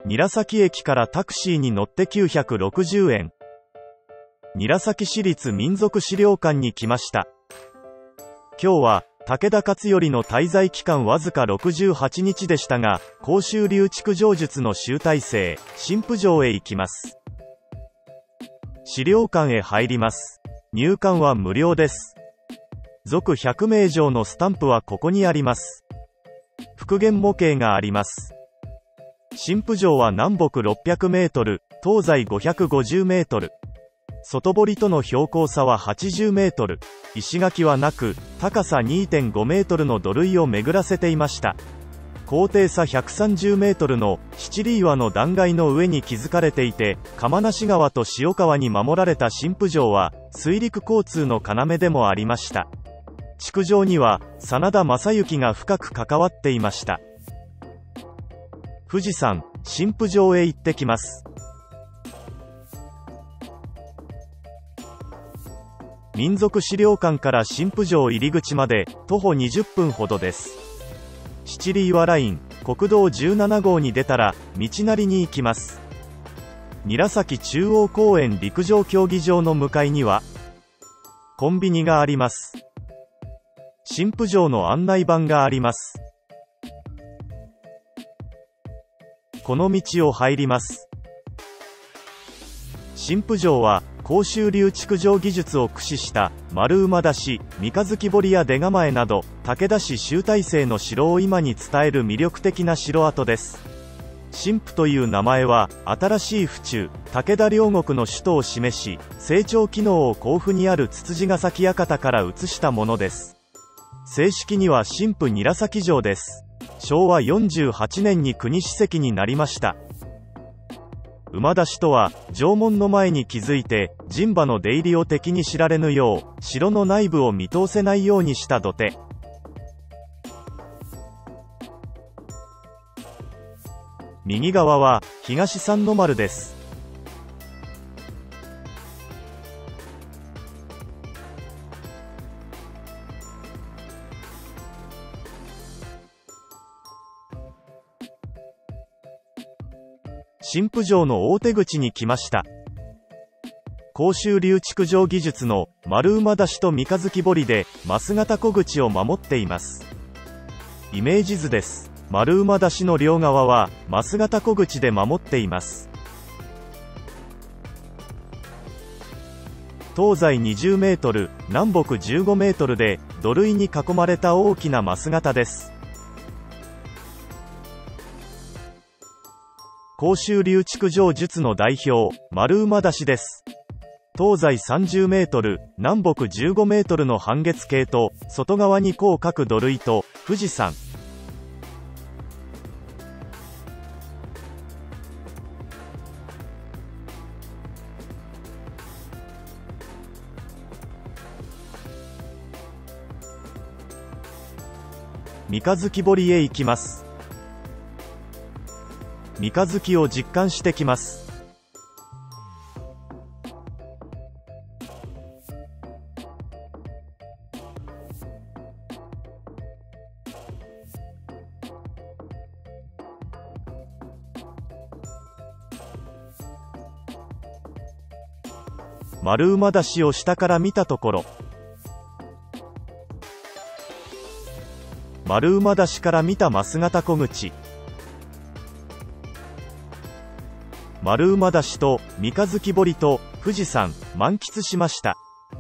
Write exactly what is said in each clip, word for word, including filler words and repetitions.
韮崎駅からタクシーに乗ってきゅうひゃくろくじゅうえん。韮崎市立民族資料館に来ました。今日は、武田勝頼の滞在期間わずかろくじゅうはちにちでしたが、甲州流築城術の集大成、新府城へ行きます。資料館へ入ります。入館は無料です。続ひゃくめい城のスタンプはここにあります。復元模型があります。新府城は南北ろっぴゃくメートル、東西ごひゃくごじゅうメートル。外堀との標高差ははちじゅうメートル。石垣はなく、高さ にてんごメートルの土塁を巡らせていました。高低差ひゃくさんじゅうメートルの七里岩の断崖の上に築かれていて、釜無川と塩川に守られた新府城は、水陸交通の要でもありました。築城には、真田昌幸が深く関わっていました。富士山、新府城へ行ってきます。民族資料館から新府城入り口まで徒歩にじゅっぷんほどです。七里岩ライン、国道じゅうななごうに出たら道なりに行きます。韮崎中央公園陸上競技場の向かいにはコンビニがあります。新府城の案内板があります。この道を入ります。新府城は甲州流築城技術を駆使した丸馬出し、三日月堀や出構えなど武田氏集大成の城を今に伝える魅力的な城跡です。新府という名前は新しい府中、武田両国の首都を示し、成長機能を甲府にあるつつじヶ崎館から移したものです。正式には新府韮崎城です。しょうわよんじゅうはちねんに国史跡になりました。馬出しとは、城門の前に築いて、陣馬の出入りを敵に知られぬよう、城の内部を見通せないようにした土手。右側は、東三の丸です。新府城の大手口に来ました。甲州流築城技術の丸馬出しと三日月堀で枡形小口を守っています。イメージ図です。丸馬出しの両側は枡形小口で守っています。東西にじゅうメートル、南北じゅうごメートルで土塁に囲まれた大きな枡形です。甲州流築城術の代表、丸馬出しです。東西さんじゅうメートル、南北じゅうごメートルの半月形と、外側に弧を描く土塁と、富士山。三日月堀へ行きます。三日月を実感してきます。丸馬出しを下から見たところ、丸馬出しから見た枡形小口、丸馬出しと三日月堀と富士山満喫しました。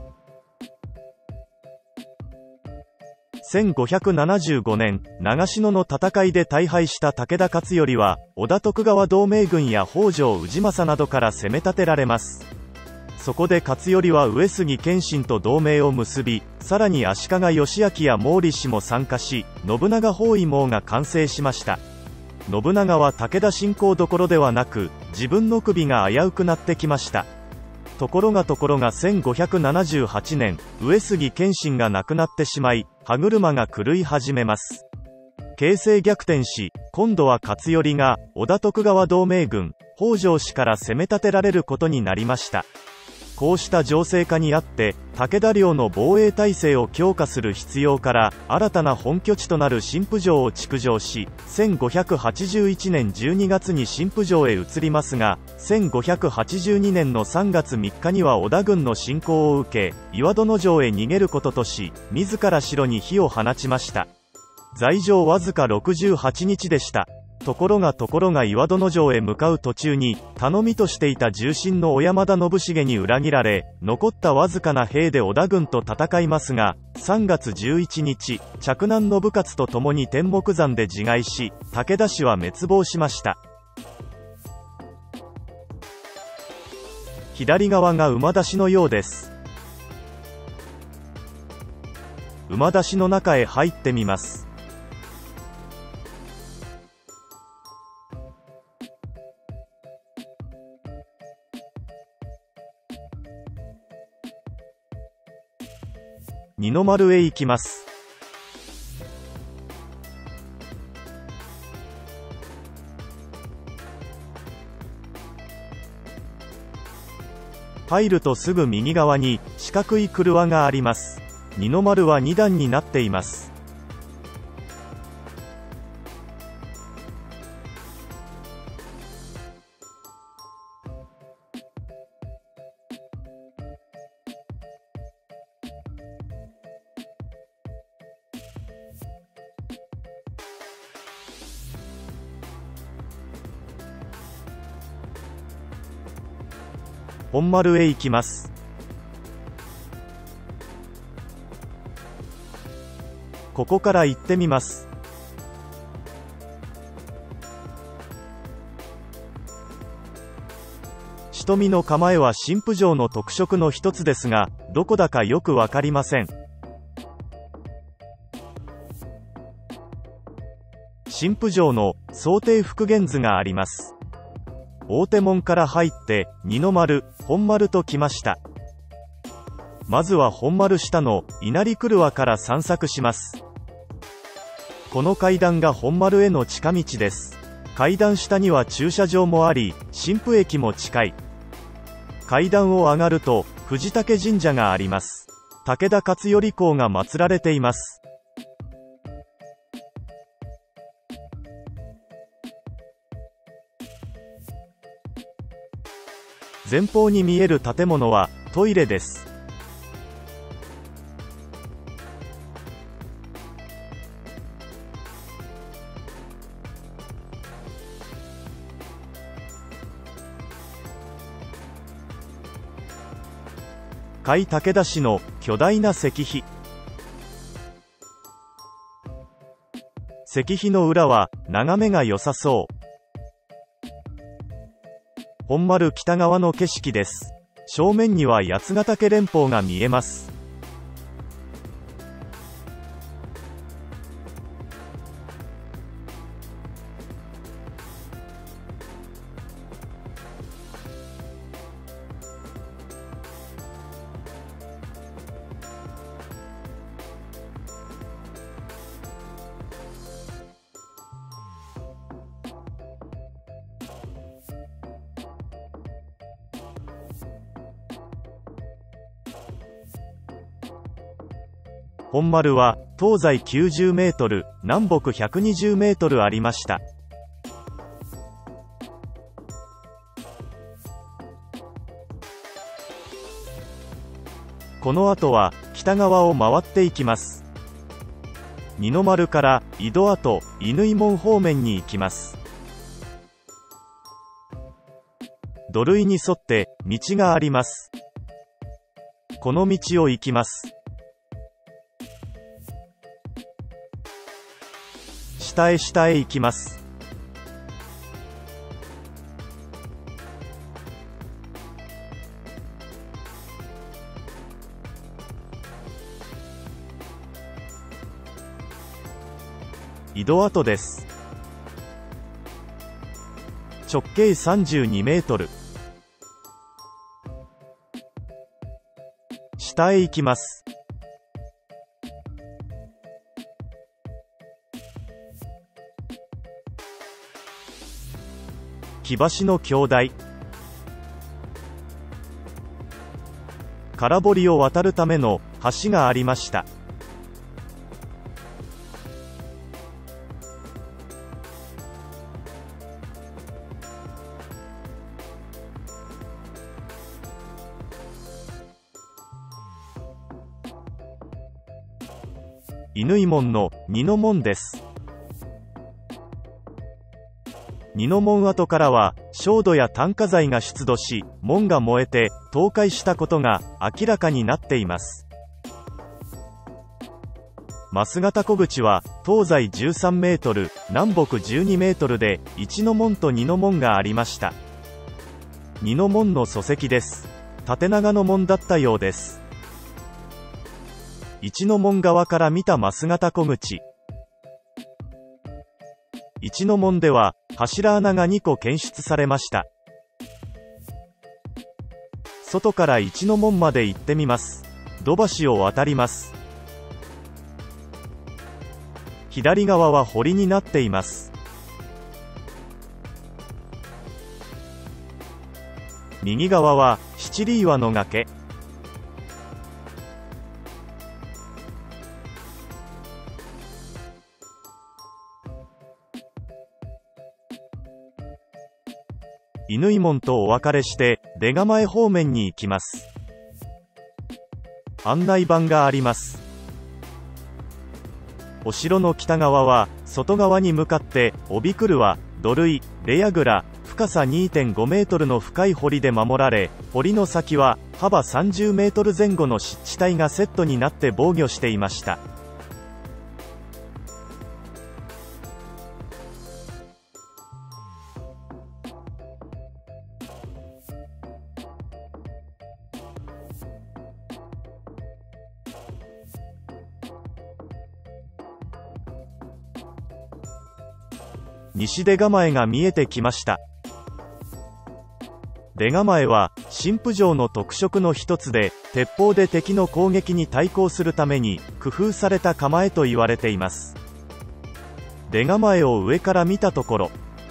せんごひゃくななじゅうごねん、長篠の戦いで大敗した武田勝頼は織田徳川同盟軍や北条氏政などから攻め立てられます。そこで勝頼は上杉謙信と同盟を結び、さらに足利義昭や毛利氏も参加し、信長包囲網が完成しました。信長は武田侵攻どころではなく、自分の首が危うくなってきました。ところがところがせんごひゃくななじゅうはちねん、上杉謙信が亡くなってしまい、歯車が狂い始めます。形勢逆転し、今度は勝頼が織田徳川同盟軍、北条氏から攻め立てられることになりました。 こうした情勢下にあって武田領の防衛体制を強化する必要から新たな本拠地となる新府城を築城し、せんごひゃくはちじゅういちねんじゅうにがつに新府城へ移りますが、せんごひゃくはちじゅうにねんのさんがつみっかには織田軍の侵攻を受け、岩殿城へ逃げることとし、自ら城に火を放ちました。在城わずかろくじゅうはちにちでした。ところがところが岩殿城へ向かう途中に頼みとしていた重臣の小山田信繁に裏切られ、残ったわずかな兵で織田軍と戦いますが、さんがつじゅういちにち嫡男信雄と共に天目山で自害し、武田氏は滅亡しました。左側が馬出しのようです。馬出しの中へ入ってみます。二の丸へ行きます。入るとすぐ右側に四角い廓があります。二の丸はにだんになっています。本丸へ行きます。ここから行ってみます。仕留みの構えは新府城の特色の一つですが、どこだかよくわかりません。新府城の想定復元図があります。大手門から入って二の丸、本丸と来ました。まずは本丸下の稲荷廓から散策します。この階段が本丸への近道です。階段下には駐車場もあり、新府駅も近い。階段を上がると藤竹神社があります。武田勝頼公が祀られています。前方に見える建物はトイレです。甲斐武田氏の巨大な石碑。石碑の裏は眺めが良さそう。本丸北側の景色です。正面には八ヶ岳連峰が見えます。本丸は東西きゅうじゅうメートル、南北ひゃくにじゅうメートルありました。この後は北側を回っていきます。二の丸から井戸跡、乾門方面に行きます。土塁に沿って道があります。この道を行きます。下へ下へ行きます。井戸跡です。直径さんじゅうにメートル。下へ行きます。木橋の橋台。 空堀を渡るための橋がありました。乾門の二の門です。二の門跡からは焦土や炭化材が出土し、門が燃えて倒壊したことが明らかになっています。枡形小口は東西じゅうさんメートル、南北じゅうにメートルで一の門と二の門がありました。二の門の礎石です。縦長の門だったようです。一の門側から見た枡形小口。一の門では柱穴がにこ検出されました。外から一の門まで行ってみます。土橋を渡ります。左側は堀になっています。右側は七里岩の崖。乾門とお別れして出構え方面に行きます。案内板があります。お城の北側は外側に向かって帯来は土塁レヤ蔵、深さ にてんごメートルの深い堀で守られ、堀の先は幅さんじゅうメートル前後の湿地帯がセットになって防御していました。西出構えが見えてきました。出構えは新府城の特色の一つで、鉄砲で敵の攻撃に対抗するために工夫された構えと言われています。出構えを上から見たところ、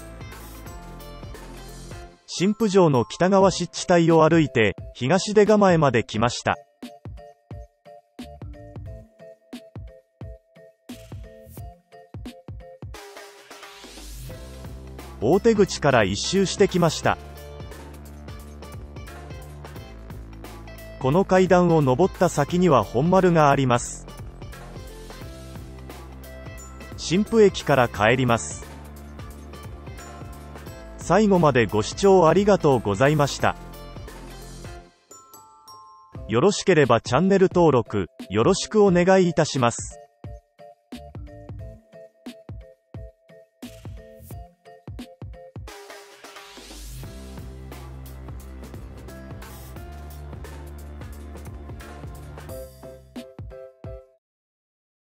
新府城の北側湿地帯を歩いて東出構えまで来ました。大手口から一周してきました。この階段を上った先には本丸があります。新府駅から帰ります。最後までご視聴ありがとうございました。よろしければチャンネル登録よろしくお願いいたします。